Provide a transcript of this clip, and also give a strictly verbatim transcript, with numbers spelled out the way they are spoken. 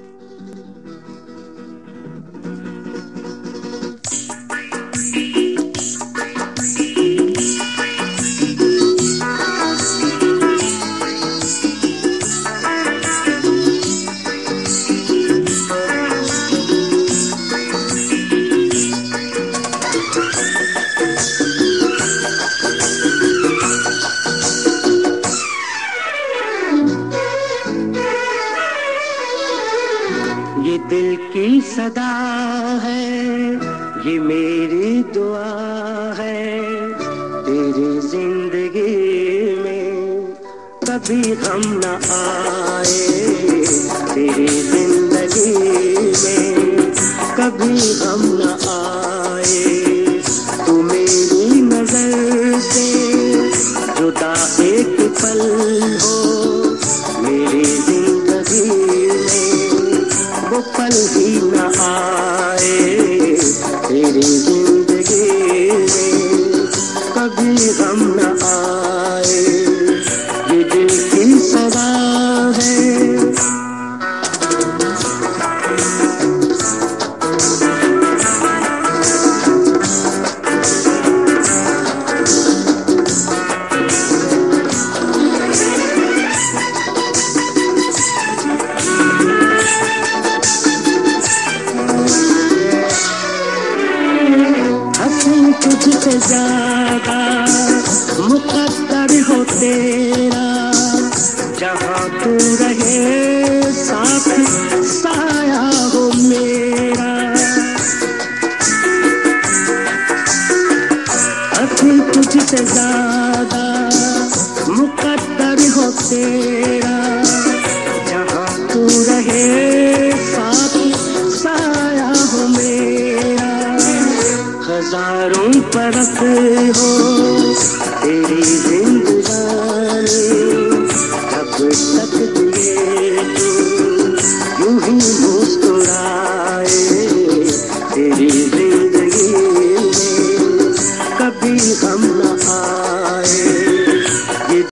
ये दिल की सदा है, ये मेरी दुआ है, तेरी जिंदगी में कभी गम न आए, तेरी जिंदगी में कभी गम न आए। तू मेरी नजर से जुदा एक पल हो, मेरी जिंदगी वो पल ही न आए, तेरी जिंदगी में कभी गम न आए। ये दिल की सदा है। तुझसे ज्यादा मुकद्दर हो तेरा, जहाँ तू रहे साथ साया हो मेरा। अभी तुझसे ज्यादा मुकद्दर हो तेरा, जहाँ तू रहे साथ साया हो मेरा। हजारों परख हो तेरी जिंदगी